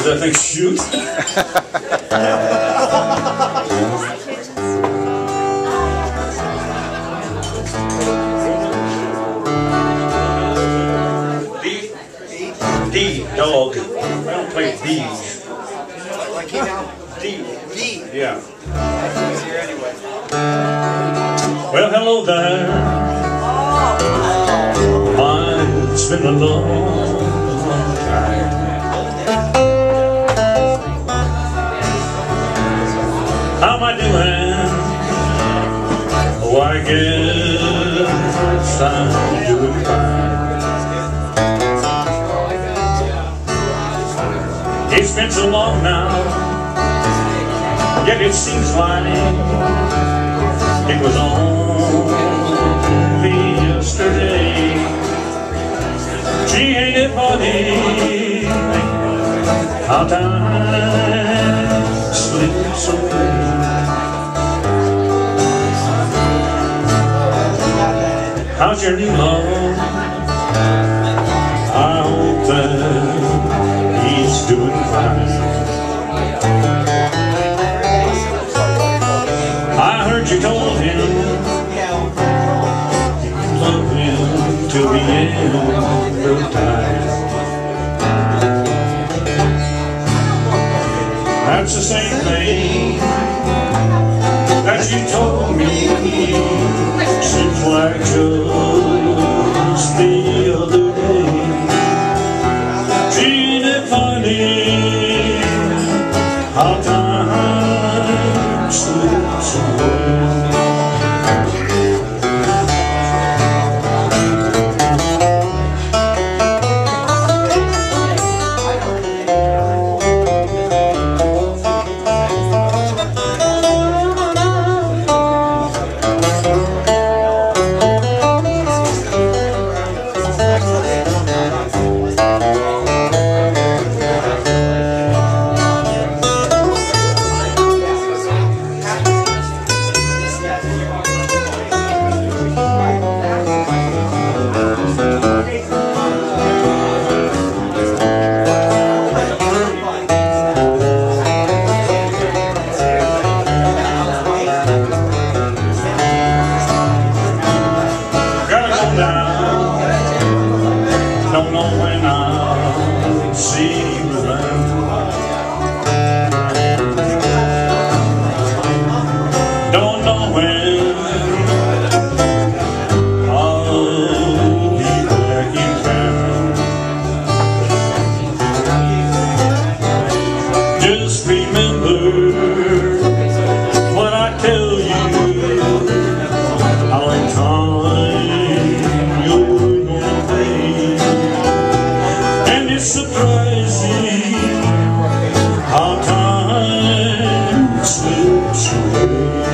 that thing shoot? D, dog. I don't play D's. Like he now? D. D. Yeah. That's easier anyway. Well, hello there. It's been a long, long time. How am I doing? Oh, I guess I'm doing fine. It's been so long now, yet it seems like it was only yesterday. Gee, ain't it funny how time slips away? How's your new love? I hope that he's doing fine. I heard you told him you love him till the end of time. That's the same thing that you told me. Seems like just the other day. Ain't it funny how time slips away? Don't know when I'll see you around. Don't know when I'll be back in town. Just remember when I tell you how in time you're gonna pay. It's surprising how time slips away.